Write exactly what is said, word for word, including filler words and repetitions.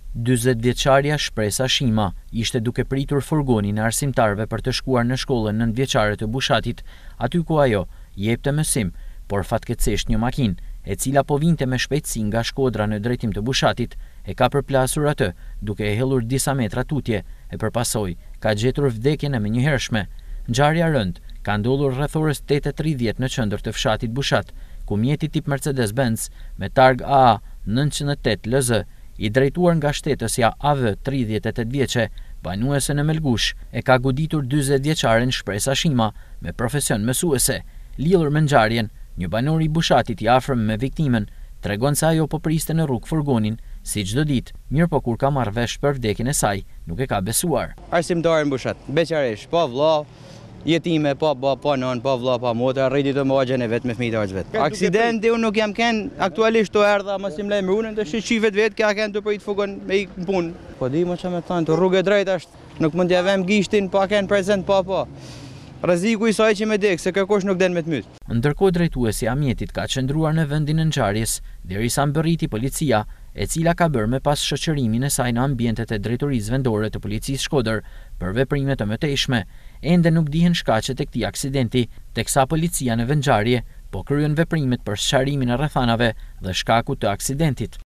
dyzet vjeçarja Shpresa Shima ishte duke pritur furgonin e arsimtarëve për të shkuar në shkollën nëntëvjeçare të Bushatit, aty ku ajo jepte mësim, por fatkeqësisht një makinë, e cila po vinte me shpejtësi nga Shkodra në drejtim të Bushatit, e ka përplasur atë, duke e hellur disa metra tutje, e përpasoj ka gjetur vdekjen e menjëhershme. Ngjarja e rënd ka ndodhur rreth orës tetë e tridhjetë në qendër të fshatit Bushat, ku mjeti tip Mercedes-Benz me targ A A nëntëqind e tetë L Z, i drejtuar nga shtetësja A V tridhjetë e tetë vjeçe, banuese në Melgush, e ka goditur dyzet vjeçaren Shpresa Shima me profesion mësuese. Lidhur me ngjarjen, një banor i Bushatit i afërm me viktimën tregon se ajo po priste në rrugë furgonin si çdo ditë, mirë po kur ka marrë vesh për vdekjen e saj, nuk e ka besuar. Arsimtar në Bushat, beqaresh, pa vlla, jetime, pa ba, pa nën, pa vlla, pa motra, rriti të mëhaxhen e vet me fëmijët e vet. Aksidenti unë nuk jam ken, aktualisht to erdha mos im lej mrunën të shiçivet vet, ka ken të prit fukon me ik në punë. Po di më çfarë më thon, të rrugë drejt është, nuk mund t'ja vëm gishtin, pa ken prezant pa pa. Rreziku i saj që me dek, se kërkosh nuk den me të myt. Ndërkohë drejtuesi i mjetit ka qëndruar në vendin e ngjarjes, derisa mbërriti policia, e cila ka bërë me pas shoqërimin e saj në ambientet e drejtorisë vendore të policisë SHKODØR për veprime të mëtejshme. Ende nuk dihen shkaqet e këtij aksidenti, teksa policia në vendngjarje po kryen veprimet për sqarimin e rrethanave dhe shkaku të aksidentit.